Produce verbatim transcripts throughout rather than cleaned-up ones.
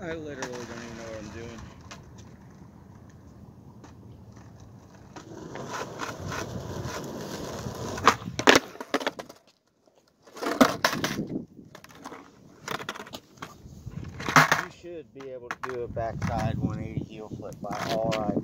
I literally don't even know what I'm doing. You should be able to do a backside one eighty heel flip by all rights.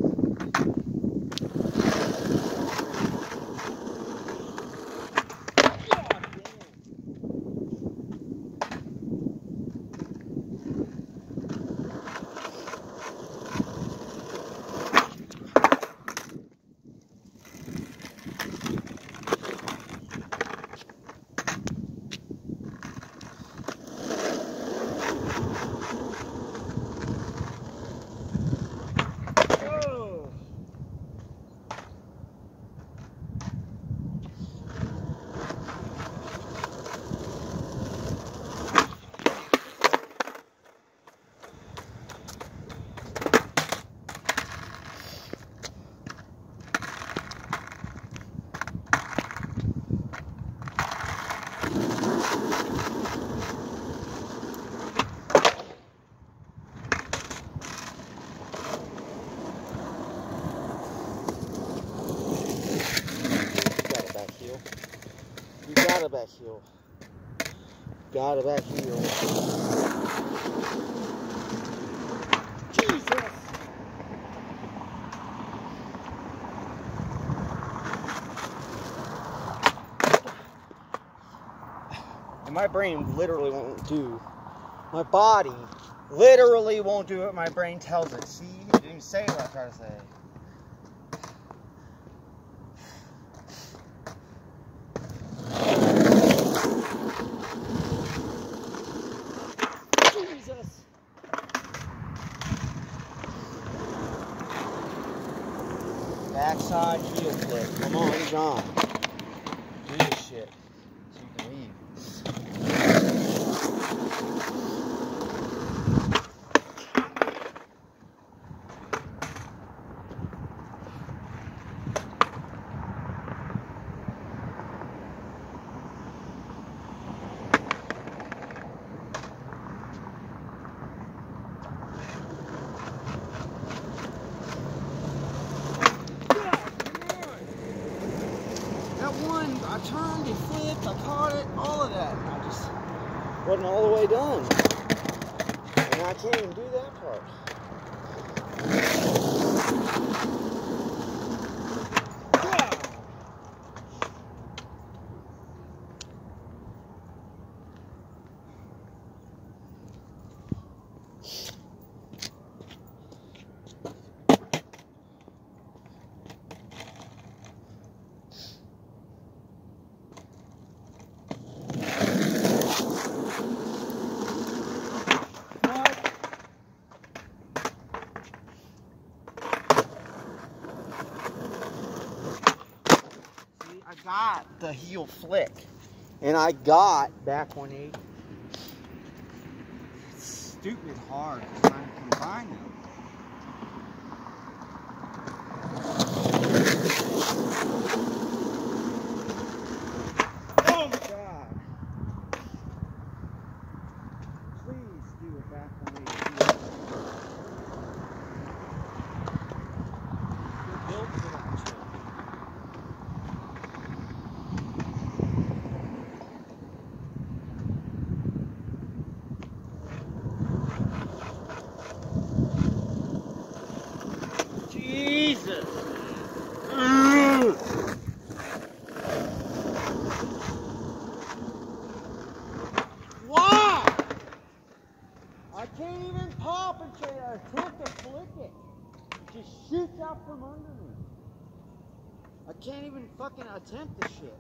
You got a back heel. Got a back heel. Jesus! And my brain literally won't do. My body literally won't do what my brain tells it. See? You didn't even say what I tried to say. Backside heel flip. Come on, John. Do this shit so you can leave. I turned and flipped, I caught it, all of that. I just wasn't all the way done. And I can't even do that part. I got the heel flick, and I got back one eighty. It's stupid hard trying to combine them. Oh my God! Please do a back one eighty. You're built for that shit. Jesus! Ugh. Why? I can't even pop and try to attempt to flick it. It just shoots out from under me. I can't even fucking attempt this shit.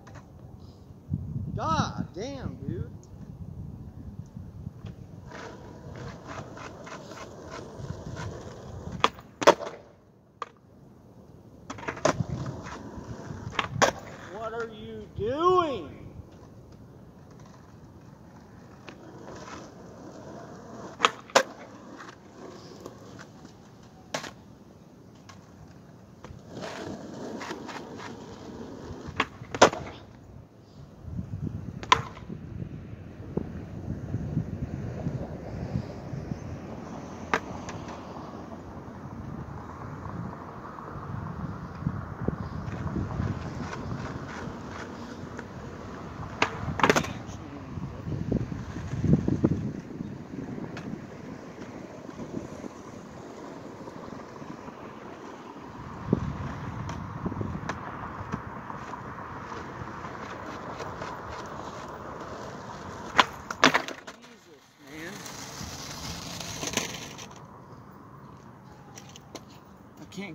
God damn, dude. What are you doing?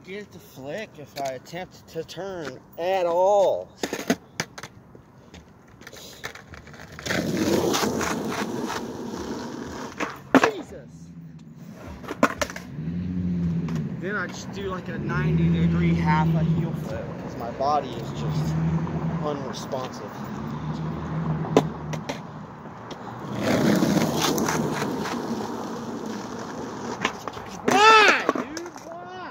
get it to flick if I attempt to turn at all. Jesus! Then I just do like a ninety degree half a heel flip because my body is just unresponsive. Why, dude? Why?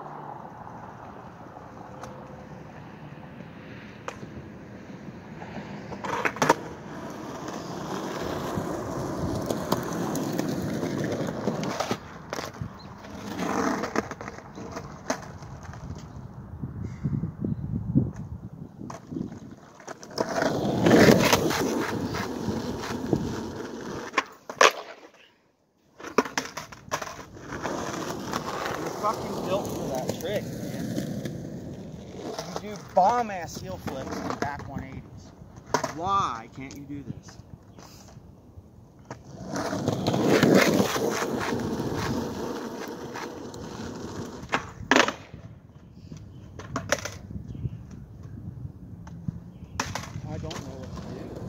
Fucking built for that trick, man. You do bomb ass heel flips and back one eighties. Why can't you do this? I don't know what to do.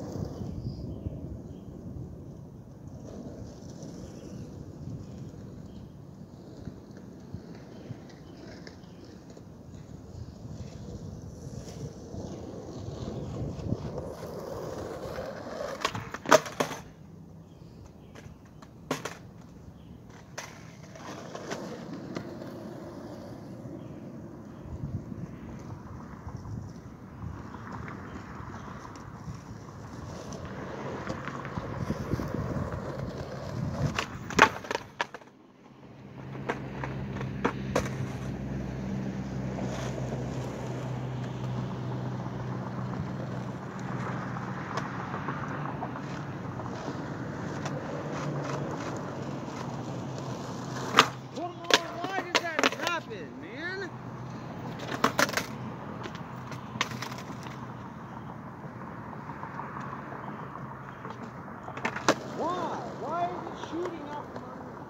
Why? Why is it shooting out from under me?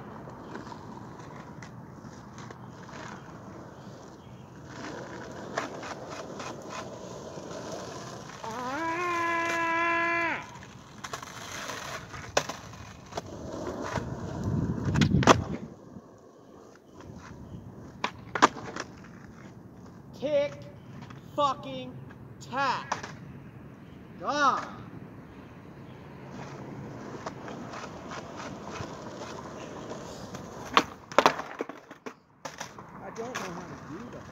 Ah! Tick fucking tack. God. I don't know how to do that.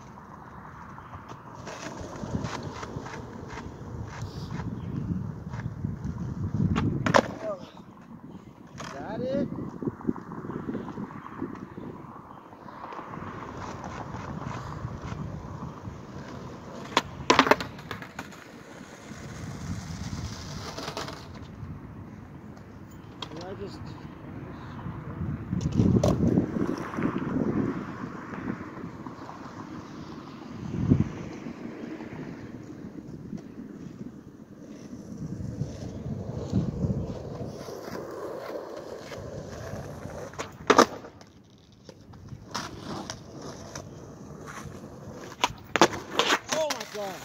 Oh. Is that it? Did I just...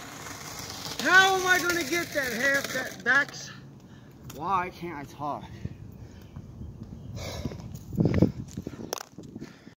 How am I going to get that half that backs? Why can't I talk?